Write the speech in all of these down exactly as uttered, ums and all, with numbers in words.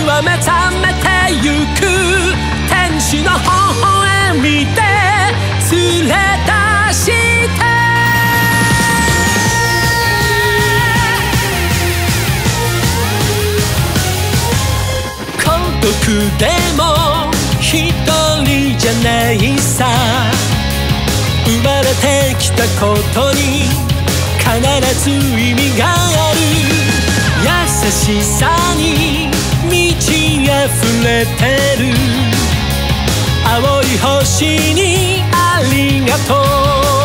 は目覚めてゆく天使の微笑みで連れ出して孤独でも一人じゃないさ生まれてきたことに必ず意味がある優しさに満ち溢れてる青い星にありがとう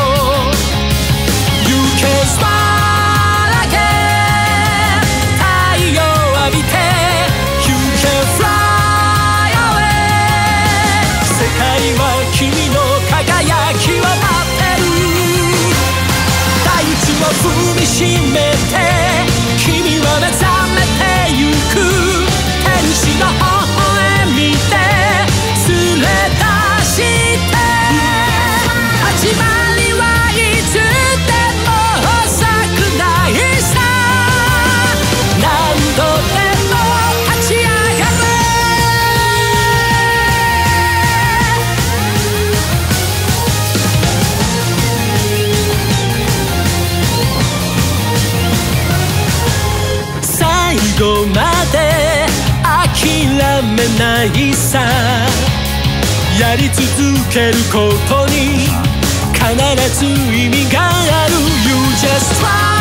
You can smile again 太陽浴びて You can fly away 世界は君の輝きを待ってる大地を踏みしめて君は目覚めてゆく天使の微笑みで連れ出して始まりはいつでも遅くないさ何度でも立ち上がる最後まで諦めないさやり続けることに必ず意味がある You just try